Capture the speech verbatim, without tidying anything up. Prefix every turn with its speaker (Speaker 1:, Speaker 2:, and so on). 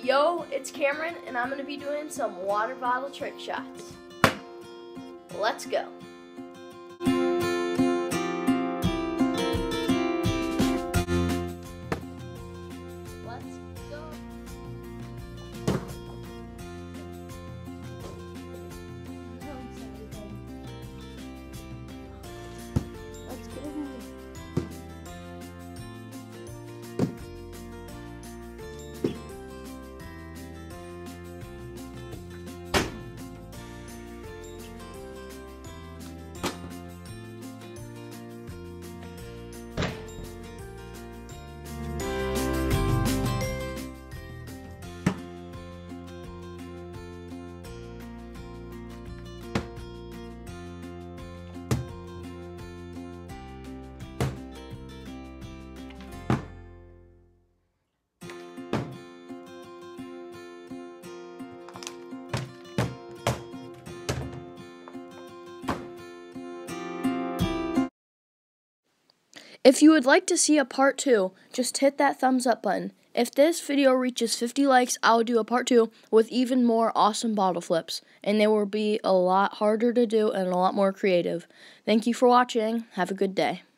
Speaker 1: Yo, it's Cameron, and I'm going to be doing some water bottle trick shots. Let's go. Let's go. Let's go. If you would like to see a part two, just hit that thumbs up button. If this video reaches fifty likes, I'll do a part two with even more awesome bottle flips. And they will be a lot harder to do and a lot more creative. Thank you for watching. Have a good day.